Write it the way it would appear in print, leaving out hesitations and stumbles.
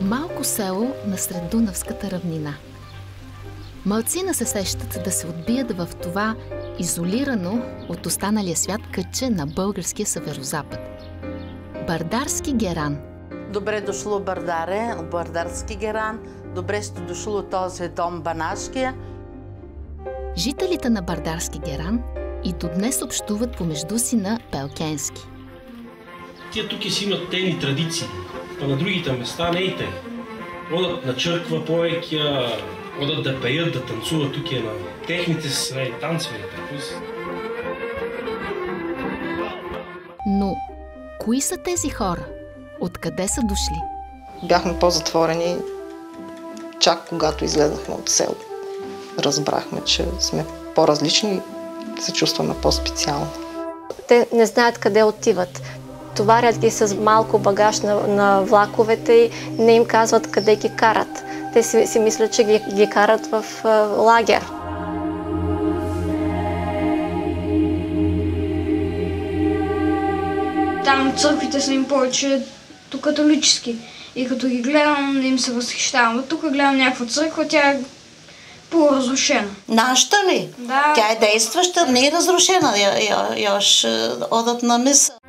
Малко село насред Дунавската равнина. Малцина се сещат да се отбият в това изолирано от останалия свят кътче на българския северозапад. Бардарски геран. Добре дошло Бардаре, Бардарски геран. Добре сте дошло този дом Банашкия. Жителите на Бардарски геран и до днес общуват помежду си на пелкенски. Тия тук си имат тейни традиции, а на другите места не и те. Одат на черква повеќе, одат да пеят, да танцуват тук на техните танци. Но кои са тези хора? Откъде са дошли? Бяхме по-затворени, чак когато излезнахме от село. Разбрахме, че сме по-различни и се чувстваме по-специално. Те не знаят къде отиват. Товарят ги с малко багаж на влаковете и не им казват къде ги карат. Те си мислят, че ги карат в лагер. Там църквите са им повече католически. И като ги гледам, не им се възхищавам. Тук гледам някаква църква, тя е полуразрушена. Нашата ли? Да. Тя е действаща, не е разрушена. Još odат na misa.